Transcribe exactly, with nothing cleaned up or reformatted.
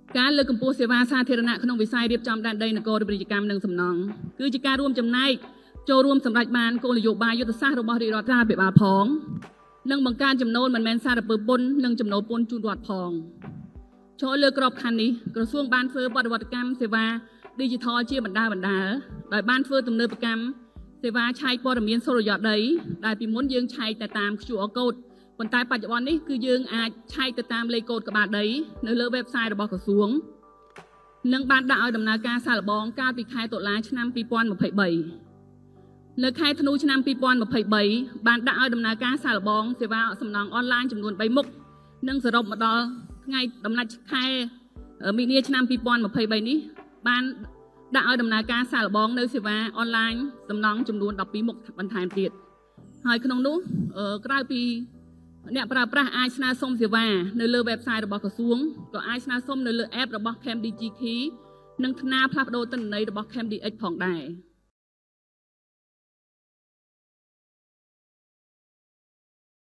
การលើកកម្ពស់សេវាសាធារណៈក្នុងវិស័យរៀបចំដែនដីនគរពាណិជ្ជកម្មនិងសំណង់គឺជាការរួមចំណែកចូលរួមសម្រេចបានគោលនយោបាយយុទ្ធសាស្ត្ររបស់រាជរដ្ឋាភិបាលផងនិងបង្កើនចំណូលមិនមែនសារពើពន្ធនិងចំណូលពន្ធជូនរដ្ឋផងចូលលើក្របខ័ណ្ឌនេះក្រសួងបានធ្វើបដិវត្តកម្មសេវា Digital ជាបណ្ដាបណ្ដាដោយបានធ្វើទំនើបកម្មសេវាឆែកព័ត៌មានសុរិយោដីដែលពីមុនយើងឆែកតែតាម Q R code ប៉ុន្តែបច្ចុប្បន្ននេះគឺយើងអាចឆែកទៅតាមលេខកូដក្បាលដីនៅលើ website របស់ក្រសួងនិងបានដាក់ឲ្យដំណើរការសាកល្បងកាលពីខែតុលាឆ្នាំពីរពាន់ម្ភៃបីនៅខែធ្នូឆ្នាំពីរពាន់ម្ភៃបីបានដាក់ឲ្យដំណើរការសាកល្បងសេវាសំណង់អនឡាញចំនួនបីមុខនិងសរុបមកដល់ថ្ងៃដំណាច់ខែមីនាឆ្នាំពីរពាន់ម្ភៃបីនេះបានដាក់ឲ្យដំណើរការសាកល្បងនៅសេវាអនឡាញសំណង់ចំនួនដប់ពីរមុខបន្ថែមទៀតហើយក្នុងនោះក្រៅពីអ្នកប្រើប្រាស់អាចស្នើសុំសេវានៅលើ website របស់ក្រសួងក៏អាចស្នើសុំនៅលើ app របស់ CamDigi Key និងថ្នាលផ្លាស់ប្ដូរទិន្នន័យរបស់ CamDX ផងដែរ